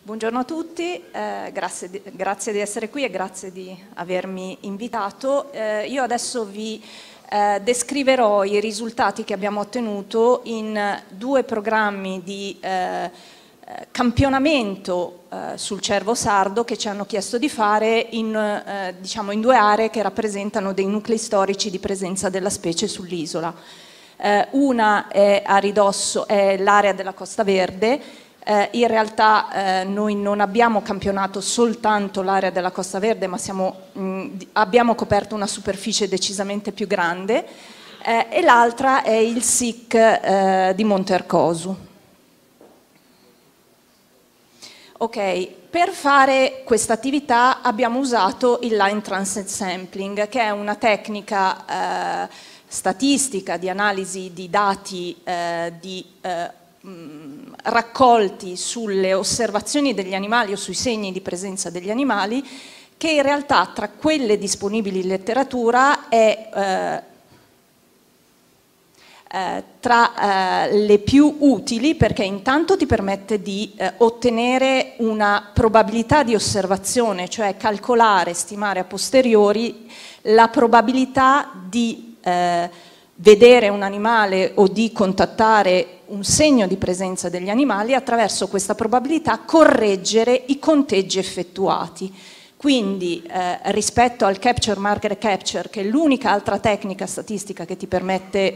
Buongiorno a tutti, grazie di essere qui e grazie di avermi invitato. Io adesso vi descriverò i risultati che abbiamo ottenuto in due programmi di campionamento sul cervo sardo che ci hanno chiesto di fare in due aree che rappresentano dei nuclei storici di presenza della specie sull'isola. Una è a ridosso, è l'area della Costa Verde. In realtà noi non abbiamo campionato soltanto l'area della Costa Verde, ma abbiamo coperto una superficie decisamente più grande, e l'altra è il SIC di Montercosu. Ok, per fare questa attività abbiamo usato il Line Transit Sampling, che è una tecnica statistica di analisi di dati raccolti sulle osservazioni degli animali o sui segni di presenza degli animali, che in realtà tra quelle disponibili in letteratura è tra le più utili, perché intanto ti permette di ottenere una probabilità di osservazione, cioè calcolare, stimare a posteriori la probabilità di vedere un animale o di contattare un segno di presenza degli animali, attraverso questa probabilità correggere i conteggi effettuati. Quindi rispetto al Capture Marker Capture, che è l'unica altra tecnica statistica che ti permette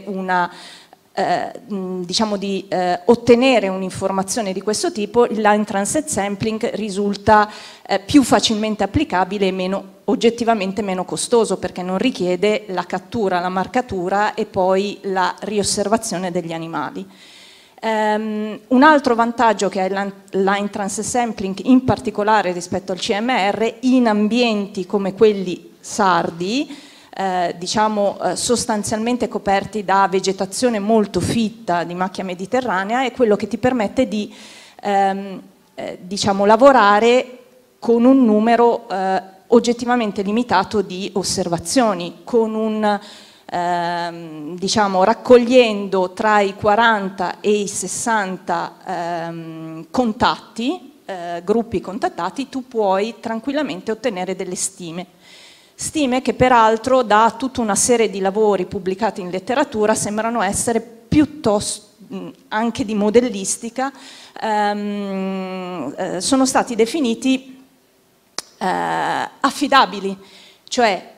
di ottenere un'informazione di questo tipo, il Line Transit Sampling risulta più facilmente applicabile e oggettivamente meno costoso, perché non richiede la cattura, la marcatura e poi la riosservazione degli animali. Un altro vantaggio che ha il Line Transit Sampling, in particolare rispetto al CMR, in ambienti come quelli sardi, sostanzialmente coperti da vegetazione molto fitta di macchia mediterranea, è quello che ti permette di lavorare con un numero oggettivamente limitato di osservazioni, con un raccogliendo tra i 40 e i 60 contatti, gruppi contattati, tu puoi tranquillamente ottenere delle stime. Stime che peraltro, da tutta una serie di lavori pubblicati in letteratura, sembrano essere piuttosto, anche di modellistica, sono stati definiti affidabili, cioè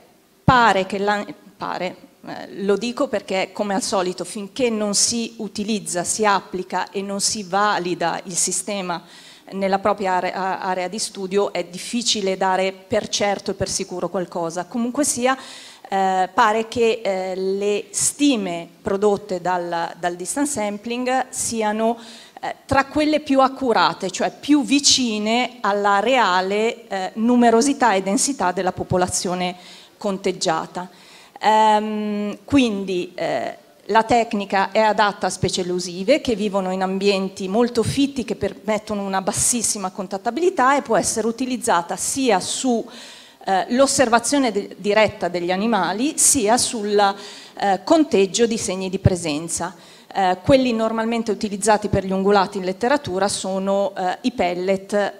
lo dico perché, come al solito, finché non si utilizza, si applica e non si valida il sistema nella propria area di studio, è difficile dare per certo e per sicuro qualcosa. Comunque sia, pare che le stime prodotte dal distance sampling siano tra quelle più accurate, cioè più vicine alla reale numerosità e densità della popolazione conteggiata. Quindi la tecnica è adatta a specie elusive che vivono in ambienti molto fitti, che permettono una bassissima contattabilità, e può essere utilizzata sia sull'osservazione diretta degli animali, sia sul conteggio di segni di presenza. Quelli normalmente utilizzati per gli ungulati in letteratura sono i pellet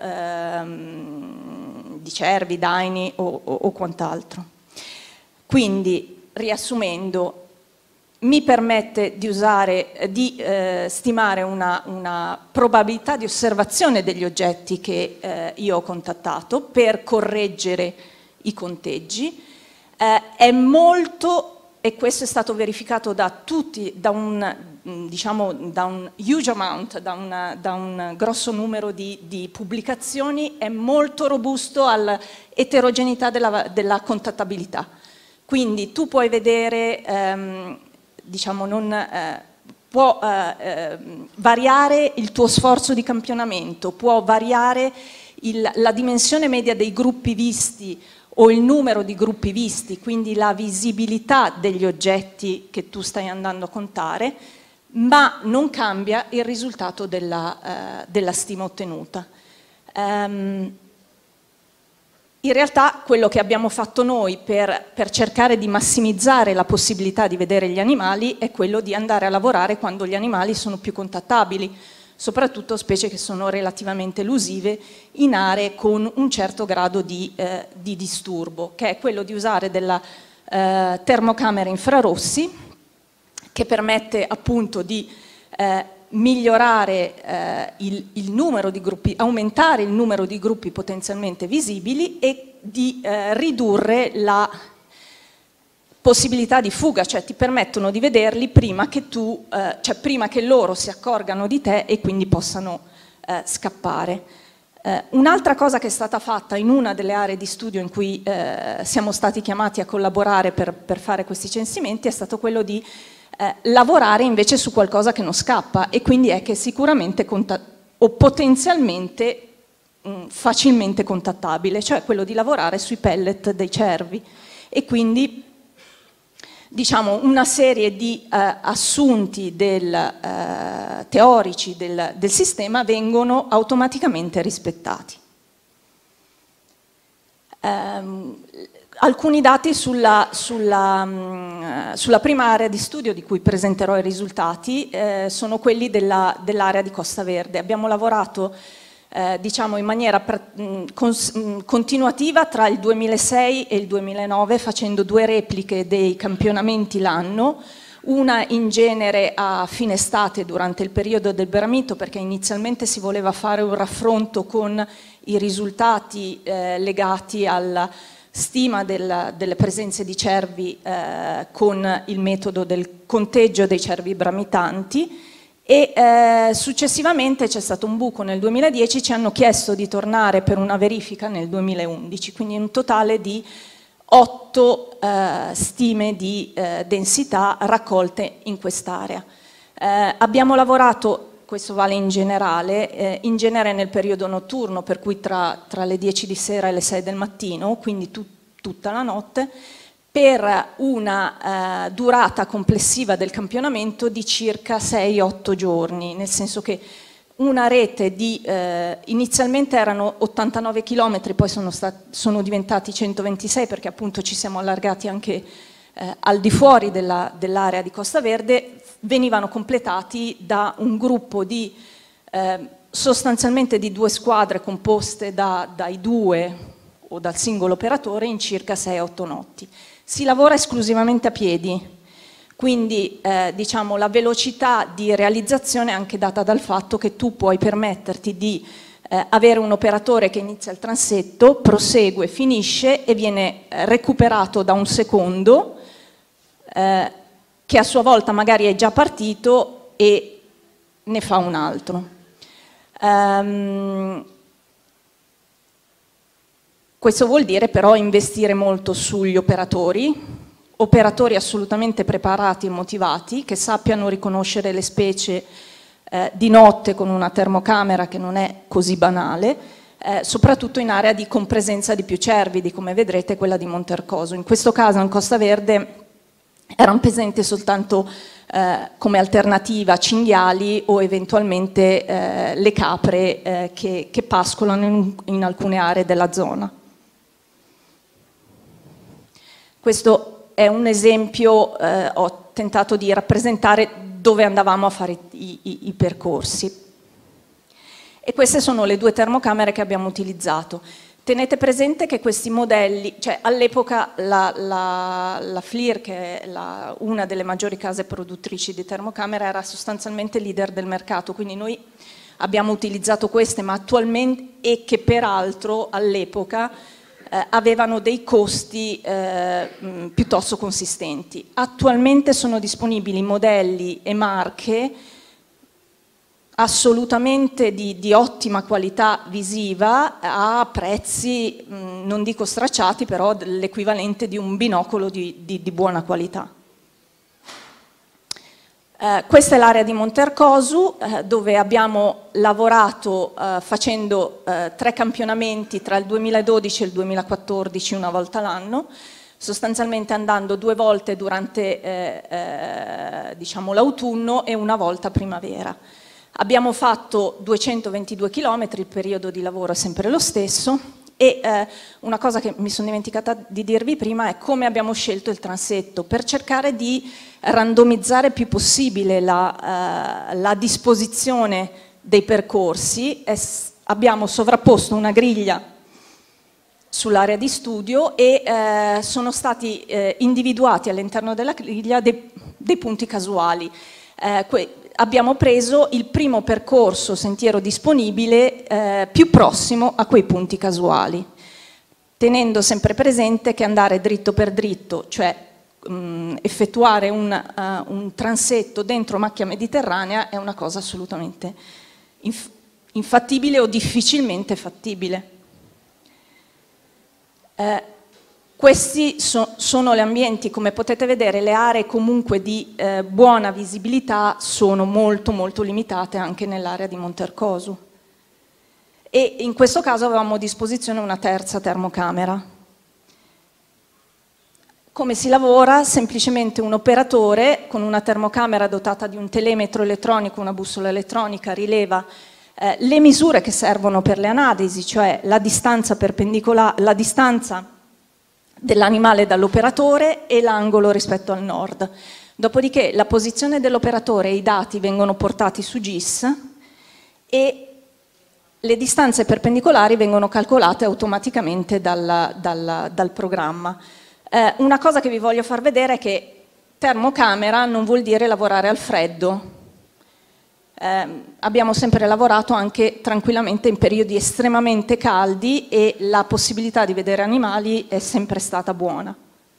di cervi, daini o quant'altro. Quindi, riassumendo, mi permette di stimare una probabilità di osservazione degli oggetti che io ho contattato per correggere i conteggi. È molto, e questo è stato verificato da tutti, da un huge amount, da un grosso numero di pubblicazioni, è molto robusto all'eterogeneità della contattabilità. Quindi tu puoi vedere, può variare il tuo sforzo di campionamento, può variare la dimensione media dei gruppi visti o il numero di gruppi visti, quindi la visibilità degli oggetti che tu stai andando a contare, ma non cambia il risultato della stima ottenuta. In realtà quello che abbiamo fatto noi per cercare di massimizzare la possibilità di vedere gli animali è quello di andare a lavorare quando gli animali sono più contattabili, soprattutto specie che sono relativamente elusive in aree con un certo grado di disturbo, che è quello di usare della termocamera infrarossi, che permette appunto di migliorare il numero di gruppi, aumentare il numero di gruppi potenzialmente visibili e di ridurre la possibilità di fuga, cioè ti permettono di vederli prima che prima che loro si accorgano di te e quindi possano scappare. Un'altra cosa che è stata fatta in una delle aree di studio in cui siamo stati chiamati a collaborare per fare questi censimenti è stato quello di lavorare invece su qualcosa che non scappa, e quindi è che sicuramente o potenzialmente facilmente contattabile, cioè quello di lavorare sui pellet dei cervi, e quindi diciamo una serie di assunti teorici del sistema vengono automaticamente rispettati. Alcuni dati sulla prima area di studio di cui presenterò i risultati sono quelli dell'area di Costa Verde. Abbiamo lavorato diciamo in maniera continuativa tra il 2006 e il 2009 facendo 2 repliche dei campionamenti l'anno, una in genere a fine estate durante il periodo del Beramito, perché inizialmente si voleva fare un raffronto con i risultati legati alla stima delle presenze di cervi con il metodo del conteggio dei cervi bramitanti. E successivamente c'è stato un buco nel 2010, ci hanno chiesto di tornare per una verifica nel 2011, quindi un totale di 8 stime di densità raccolte in quest'area. Abbiamo lavorato, questo vale in genere nel periodo notturno, per cui tra le 10 di sera e le 6 del mattino, quindi tutta la notte, per una durata complessiva del campionamento di circa 6-8 giorni, nel senso che una rete di, inizialmente erano 89 km, poi sono diventati 126 perché appunto ci siamo allargati anche al di fuori dell'area di Costa Verde, venivano completati da un gruppo di sostanzialmente di 2 squadre composte dai 2 o dal singolo operatore in circa 6-8 notti. Si lavora esclusivamente a piedi, quindi diciamo, la velocità di realizzazione è anche data dal fatto che tu puoi permetterti di avere un operatore che inizia il transetto, prosegue, finisce e viene recuperato da un secondo che a sua volta magari è già partito e ne fa un altro. Questo vuol dire però investire molto sugli operatori assolutamente preparati e motivati, che sappiano riconoscere le specie di notte con una termocamera che non è così banale, soprattutto in area di compresenza di più cervidi, come vedrete quella di Montercoso. In questo caso in Costa Verde erano presenti soltanto come alternativa cinghiali o eventualmente le capre che pascolano in alcune aree della zona. Questo è un esempio, ho tentato di rappresentare dove andavamo a fare i percorsi. E queste sono le 2 termocamere che abbiamo utilizzato. Tenete presente che questi modelli, cioè all'epoca la FLIR, che è una delle maggiori case produttrici di termocamere, era sostanzialmente leader del mercato, quindi noi abbiamo utilizzato queste, ma attualmente, e che peraltro all'epoca avevano dei costi piuttosto consistenti. Attualmente sono disponibili modelli e marche assolutamente di ottima qualità visiva a prezzi, non dico stracciati, però l'equivalente di un binocolo di buona qualità. Questa è l'area di Montercosu, dove abbiamo lavorato facendo 3 campionamenti tra il 2012 e il 2014 una volta l'anno, sostanzialmente andando 2 volte durante diciamo, l'autunno e una volta primavera. Abbiamo fatto 222 km, il periodo di lavoro è sempre lo stesso, e una cosa che mi sono dimenticata di dirvi prima è come abbiamo scelto il transetto, per cercare di randomizzare il più possibile la disposizione dei percorsi, abbiamo sovrapposto una griglia sull'area di studio e sono stati individuati all'interno della griglia dei punti casuali. Abbiamo preso il primo percorso sentiero disponibile più prossimo a quei punti casuali, tenendo sempre presente che andare dritto per dritto, cioè effettuare un transetto dentro macchia mediterranea è una cosa assolutamente infattibile o difficilmente fattibile. Questi sono gli ambienti, come potete vedere, le aree comunque di buona visibilità sono molto molto limitate anche nell'area di Montercosu. E in questo caso avevamo a disposizione una terza termocamera. Come si lavora? Semplicemente un operatore con una termocamera dotata di un telemetro elettronico, una bussola elettronica, rileva le misure che servono per le analisi, cioè la distanza perpendicolare, la distanza dell'animale dall'operatore e l'angolo rispetto al nord. Dopodiché la posizione dell'operatore e i dati vengono portati su GIS e le distanze perpendicolari vengono calcolate automaticamente dal programma. Una cosa che vi voglio far vedere è che termocamera non vuol dire lavorare al freddo. Abbiamo sempre lavorato anche tranquillamente in periodi estremamente caldi e la possibilità di vedere animali è sempre stata buona.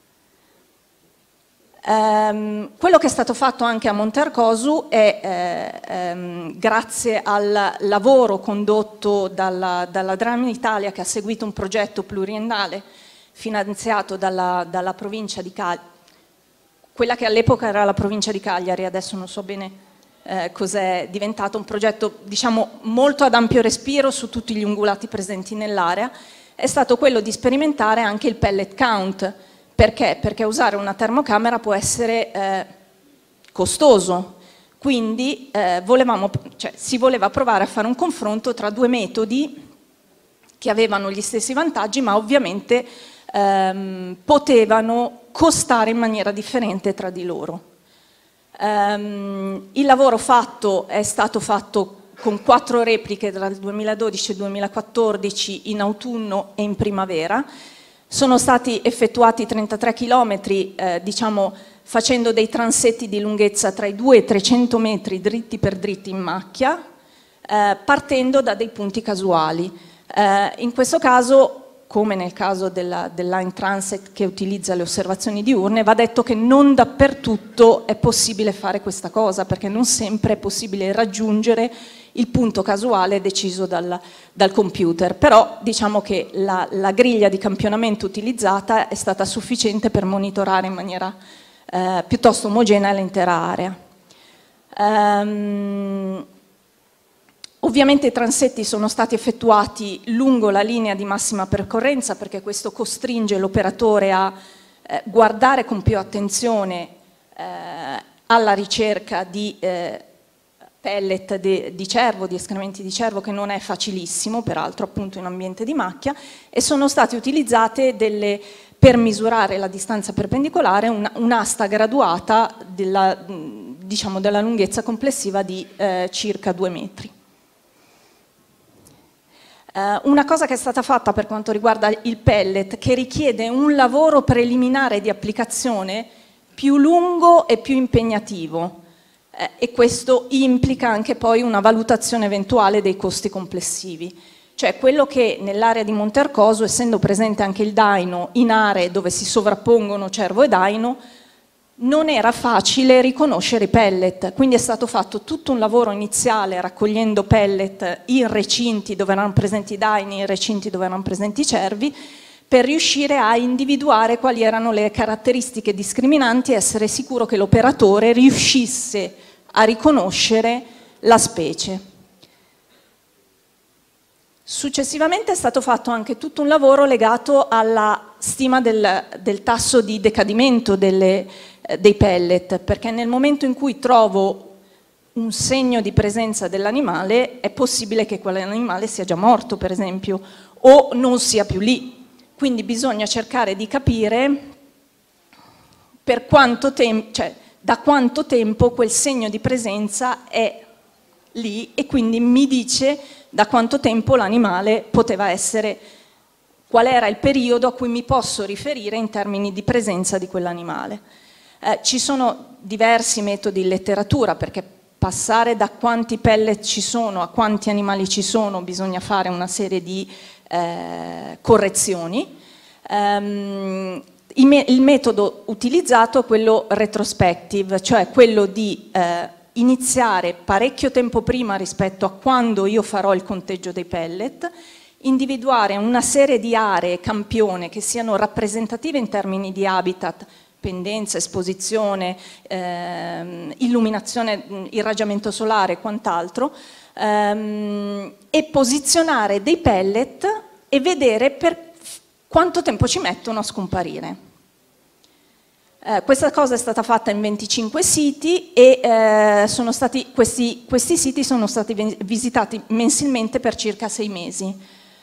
Quello che è stato fatto anche a Montercosu è grazie al lavoro condotto dalla Dram Italia, che ha seguito un progetto pluriennale finanziato dalla provincia di Cagliari, quella che all'epoca era la provincia di Cagliari, adesso non so bene cos'è diventato, un progetto diciamo molto ad ampio respiro su tutti gli ungulati presenti nell'area, è stato quello di sperimentare anche il pellet count. Perché? Perché usare una termocamera può essere costoso, quindi si voleva provare a fare un confronto tra due metodi che avevano gli stessi vantaggi, ma ovviamente potevano costare in maniera differente tra di loro. Il lavoro fatto è stato fatto con 4 repliche tra il 2012 e il 2014 in autunno e in primavera. Sono stati effettuati 33 chilometri, diciamo, facendo dei transetti di lunghezza tra i 2 e i 300 metri dritti per dritti in macchia, partendo da dei punti casuali. In questo caso, come nel caso del line transit che utilizza le osservazioni diurne, va detto che non dappertutto è possibile fare questa cosa, perché non sempre è possibile raggiungere il punto casuale deciso dal computer, però diciamo che la griglia di campionamento utilizzata è stata sufficiente per monitorare in maniera piuttosto omogenea l'intera area. Ovviamente i transetti sono stati effettuati lungo la linea di massima percorrenza, perché questo costringe l'operatore a guardare con più attenzione alla ricerca di pellet di cervo, di escrementi di cervo, che non è facilissimo, peraltro appunto in ambiente di macchia, e sono state utilizzate per misurare la distanza perpendicolare un'asta graduata della lunghezza complessiva di circa 2 metri. Una cosa che è stata fatta per quanto riguarda il pellet, che richiede un lavoro preliminare di applicazione più lungo e più impegnativo, e questo implica anche poi una valutazione eventuale dei costi complessivi. Cioè quello che nell'area di Montercosu, essendo presente anche il daino in aree dove si sovrappongono cervo e daino, non era facile riconoscere i pellet, quindi è stato fatto tutto un lavoro iniziale raccogliendo pellet in recinti dove erano presenti i daini, in recinti dove erano presenti i cervi, per riuscire a individuare quali erano le caratteristiche discriminanti e essere sicuro che l'operatore riuscisse a riconoscere la specie. Successivamente è stato fatto anche tutto un lavoro legato alla stima del tasso di decadimento dei pellet, perché nel momento in cui trovo un segno di presenza dell'animale è possibile che quell'animale sia già morto, per esempio, o non sia più lì. Quindi bisogna cercare di capire per quanto da quanto tempo quel segno di presenza è lì e quindi mi dice da quanto tempo l'animale poteva essere, qual era il periodo a cui mi posso riferire in termini di presenza di quell'animale. Ci sono diversi metodi in letteratura, perché passare da quanti pellet ci sono a quanti animali ci sono bisogna fare una serie di correzioni. Il metodo utilizzato è quello retrospective, cioè quello di iniziare parecchio tempo prima rispetto a quando io farò il conteggio dei pellet, individuare una serie di aree campione che siano rappresentative in termini di habitat, pendenza, esposizione, illuminazione, irraggiamento solare e quant'altro, e posizionare dei pellet e vedere per quanto tempo ci mettono a scomparire. Questa cosa è stata fatta in 25 siti e questi siti sono stati visitati mensilmente per circa 6 mesi.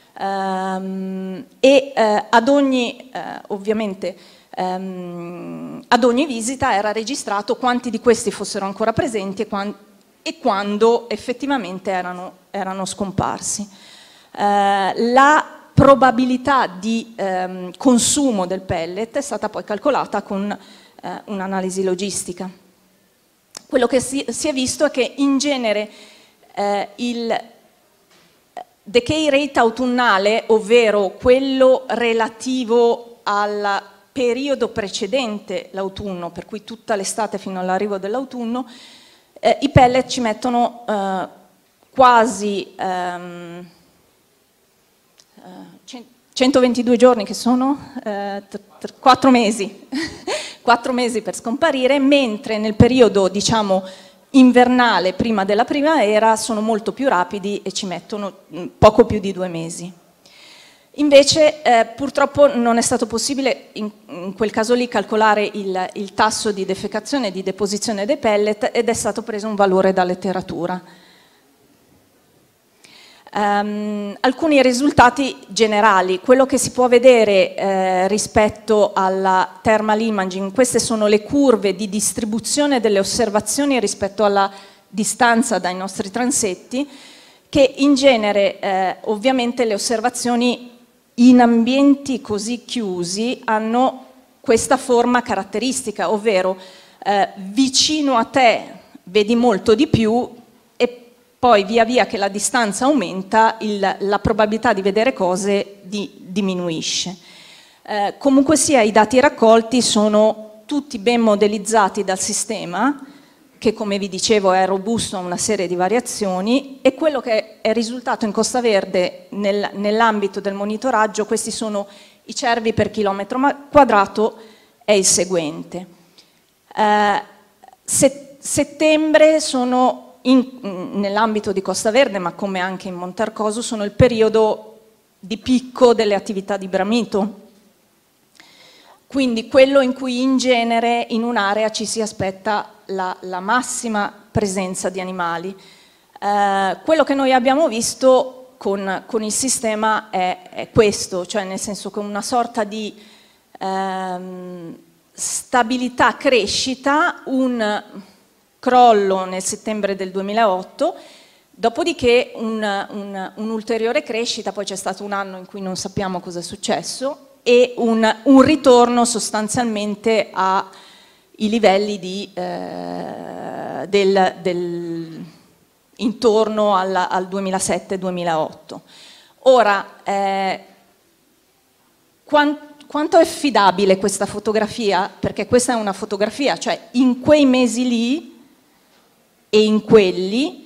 Ovviamente ad ogni visita era registrato quanti di questi fossero ancora presenti e quando effettivamente erano scomparsi. La probabilità di consumo del pellet è stata poi calcolata con un'analisi logistica. Quello che si è visto è che in genere il decay rate autunnale, ovvero quello relativo al periodo precedente l'autunno, per cui tutta l'estate fino all'arrivo dell'autunno, i pellet ci mettono quasi 122 giorni, che sono 4 mesi, 4 mesi per scomparire, mentre nel periodo, diciamo, invernale prima della primavera sono molto più rapidi e ci mettono poco più di 2 mesi. Invece purtroppo non è stato possibile in quel caso lì calcolare il tasso di defecazione e di deposizione dei pellet ed è stato preso un valore da letteratura. Alcuni risultati generali, quello che si può vedere rispetto alla thermal imaging, queste sono le curve di distribuzione delle osservazioni rispetto alla distanza dai nostri transetti, che in genere ovviamente le osservazioni in ambienti così chiusi hanno questa forma caratteristica, ovvero vicino a te vedi molto di più e poi via via che la distanza aumenta la probabilità di vedere cose diminuisce. Comunque sia, i dati raccolti sono tutti ben modellizzati dal sistema, che come vi dicevo è robusto a una serie di variazioni, e quello che è risultato in Costa Verde nell'ambito del monitoraggio, questi sono i cervi per chilometro quadrato, è il seguente. Settembre sono nell'ambito di Costa Verde, ma come anche in Montercoso, sono il periodo di picco delle attività di bramito, quindi quello in cui in genere in un'area ci si aspetta la massima presenza di animali. Quello che noi abbiamo visto con il sistema è questo, cioè nel senso che una sorta di stabilità crescita, un crollo nel settembre del 2008, dopodiché un ulteriore crescita, poi c'è stato un anno in cui non sappiamo cosa è successo, e un ritorno sostanzialmente ai livelli intorno al 2007-2008. Ora, quanto è affidabile questa fotografia? Perché questa è una fotografia, cioè in quei mesi lì e in quelli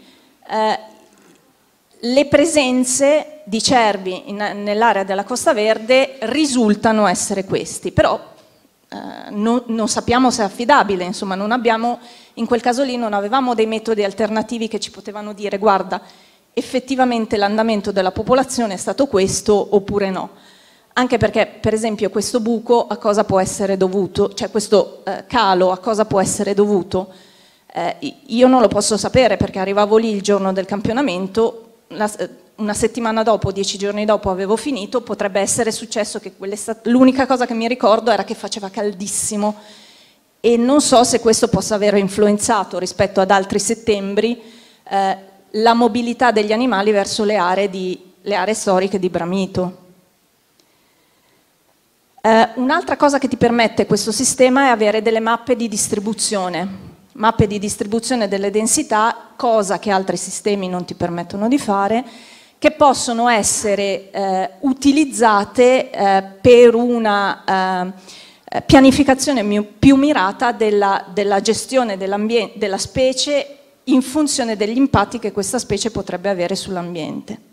le presenze di cervi nell'area della Costa Verde risultano essere questi, però non sappiamo se è affidabile, insomma non abbiamo, in quel caso lì non avevamo dei metodi alternativi che ci potevano dire guarda, effettivamente l'andamento della popolazione è stato questo oppure no. Anche perché, per esempio, questo buco a cosa può essere dovuto, cioè questo calo a cosa può essere dovuto? Io non lo posso sapere perché arrivavo lì il giorno del campionamento, una settimana dopo, 10 giorni dopo avevo finito, potrebbe essere successo che l'unica cosa che mi ricordo era che faceva caldissimo e non so se questo possa aver influenzato rispetto ad altri settembri la mobilità degli animali verso le aree storiche di Bramito. Un'altra cosa che ti permette questo sistema è avere delle mappe di distribuzione delle densità, cosa che altri sistemi non ti permettono di fare, che possono essere utilizzate per una pianificazione più mirata della gestione della specie in funzione degli impatti che questa specie potrebbe avere sull'ambiente.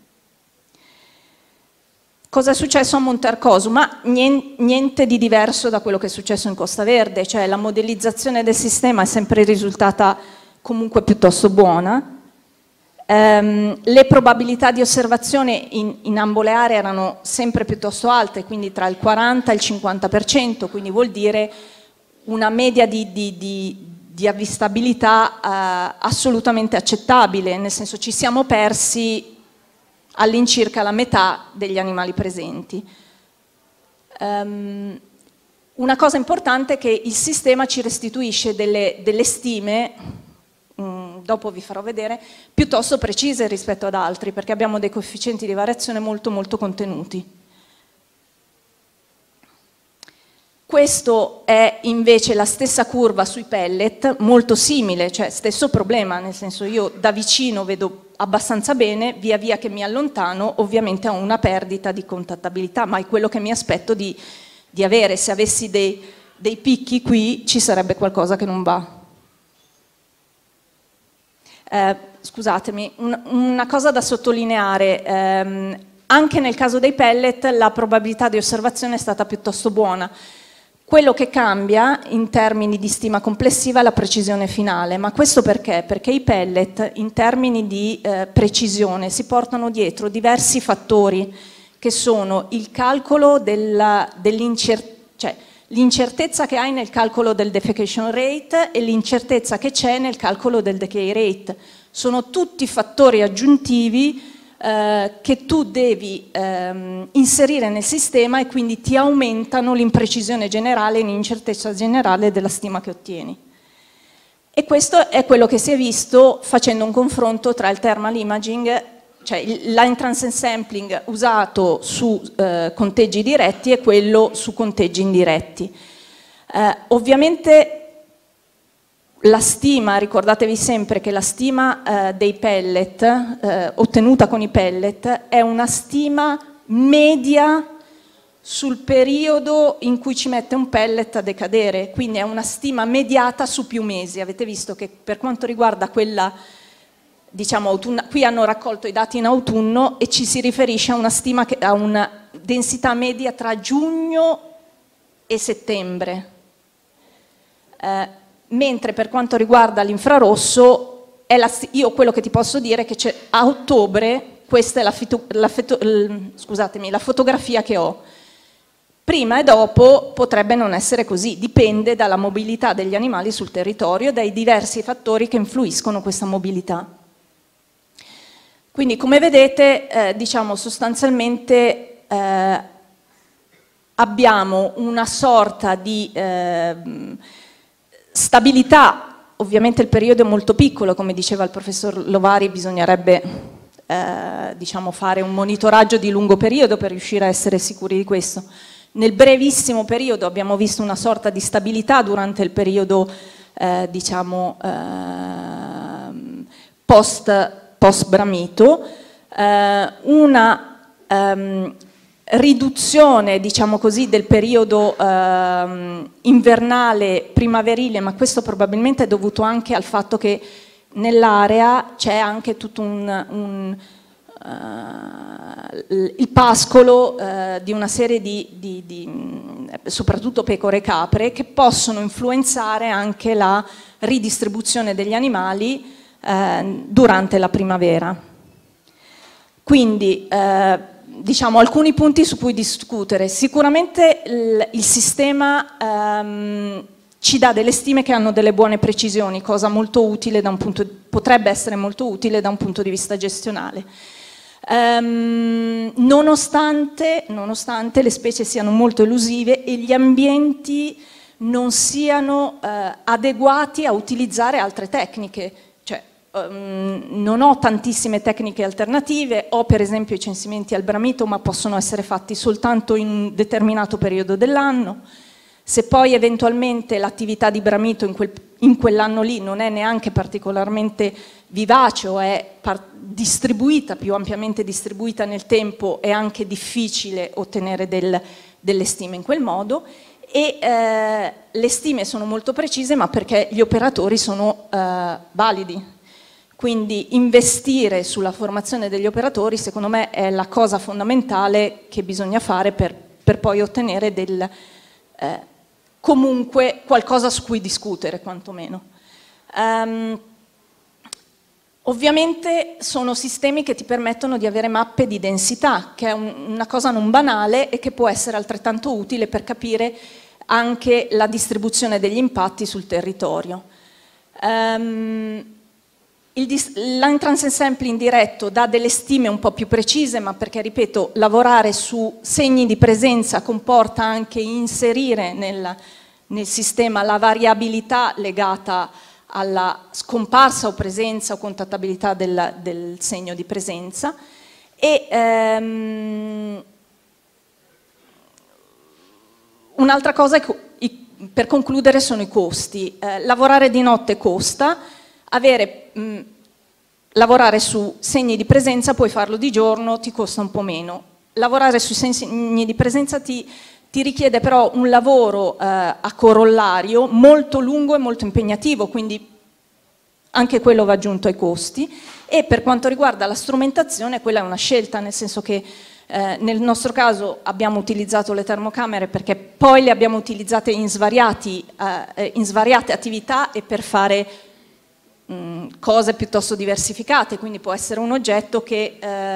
Cosa è successo a Montercosu? Ma niente di diverso da quello che è successo in Costa Verde, cioè la modellizzazione del sistema è sempre risultata comunque piuttosto buona. Le probabilità di osservazione in ambo le aree erano sempre piuttosto alte, quindi tra il 40 e il 50%, quindi vuol dire una media di avvistabilità assolutamente accettabile, nel senso ci siamo persi all'incirca la metà degli animali presenti. Una cosa importante è che il sistema ci restituisce delle stime, dopo vi farò vedere, piuttosto precise rispetto ad altri, perché abbiamo dei coefficienti di variazione molto molto contenuti. Questo è invece la stessa curva sui pellet, molto simile, cioè stesso problema, nel senso io da vicino vedo abbastanza bene, via via che mi allontano ovviamente ho una perdita di contattabilità, ma è quello che mi aspetto di avere. Se avessi dei picchi qui ci sarebbe qualcosa che non va. Scusatemi, una cosa da sottolineare, anche nel caso dei pellet la probabilità di osservazione è stata piuttosto buona. Quello che cambia in termini di stima complessiva è la precisione finale, ma questo perché? Perché i pellet in termini di precisione si portano dietro diversi fattori che sono il calcolo cioè l'incertezza che hai nel calcolo del defecation rate e l'incertezza che c'è nel calcolo del decay rate. Sono tutti fattori aggiuntivi che tu devi inserire nel sistema e quindi ti aumentano l'imprecisione generale e l'incertezza generale della stima che ottieni. E questo è quello che si è visto facendo un confronto tra il thermal imaging, cioè l'entrance sampling usato su conteggi diretti e quello su conteggi indiretti. Ovviamente la stima, ricordatevi sempre che la stima dei pellet, ottenuta con i pellet, è una stima media sul periodo in cui ci mette un pellet a decadere, quindi è una stima mediata su più mesi. Avete visto che per quanto riguarda quella, diciamo, qui hanno raccolto i dati in autunno e ci si riferisce a una stima a una densità media tra giugno e settembre. Mentre per quanto riguarda l'infrarosso, io quello che ti posso dire è che a ottobre, questa è la fotografia che ho. Prima e dopo potrebbe non essere così, dipende dalla mobilità degli animali sul territorio e dai diversi fattori che influiscono questa mobilità. Quindi come vedete, diciamo sostanzialmente abbiamo una sorta di stabilità, ovviamente il periodo è molto piccolo, come diceva il professor Lovari, bisognerebbe diciamo, fare un monitoraggio di lungo periodo per riuscire a essere sicuri di questo. Nel brevissimo periodo abbiamo visto una sorta di stabilità durante il periodo diciamo, post Bramito, una riduzione, diciamo così, del periodo invernale primaverile, ma questo probabilmente è dovuto anche al fatto che nell'area c'è anche tutto il pascolo di una serie di soprattutto pecore e capre che possono influenzare anche la ridistribuzione degli animali durante la primavera. Quindi diciamo alcuni punti su cui discutere. Sicuramente il sistema ci dà delle stime che hanno delle buone precisioni, cosa molto utile potrebbe essere molto utile da un punto di vista gestionale. Nonostante le specie siano molto elusive e gli ambienti non siano adeguati a utilizzare altre tecniche, cioè non ho tantissime tecniche alternative, ho per esempio i censimenti al bramito, ma possono essere fatti soltanto in un determinato periodo dell'anno. Se poi eventualmente l'attività di bramito in quell'anno lì non è neanche particolarmente vivace o è distribuita, più ampiamente distribuita nel tempo, è anche difficile ottenere delle stime in quel modo. E le stime sono molto precise, ma perché gli operatori sono validi. Quindi investire sulla formazione degli operatori, secondo me, è la cosa fondamentale che bisogna fare per poi ottenere comunque qualcosa su cui discutere, quantomeno. Ovviamente sono sistemi che ti permettono di avere mappe di densità, che è una cosa non banale e che può essere altrettanto utile per capire anche la distribuzione degli impatti sul territorio. L'entrance and sampling diretto dà delle stime un po' più precise, ma perché, ripeto, lavorare su segni di presenza comporta anche inserire nel sistema la variabilità legata alla scomparsa o presenza o contattabilità del segno di presenza. E un'altra cosa, per concludere, sono i costi. Lavorare di notte costa. Lavorare su segni di presenza, puoi farlo di giorno, ti costa un po' meno. Lavorare su segni di presenza ti richiede però un lavoro a corollario molto lungo e molto impegnativo, quindi anche quello va aggiunto ai costi. E per quanto riguarda la strumentazione, quella è una scelta, nel senso che nel nostro caso abbiamo utilizzato le termocamere perché poi le abbiamo utilizzate in svariate attività e per fare cose piuttosto diversificate, quindi può essere un oggetto che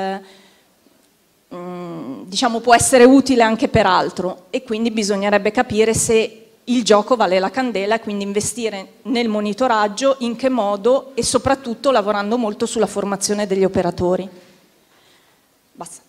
diciamo può essere utile anche per altro, e quindi bisognerebbe capire se il gioco vale la candela e quindi investire nel monitoraggio, in che modo, e soprattutto lavorando molto sulla formazione degli operatori. Basta.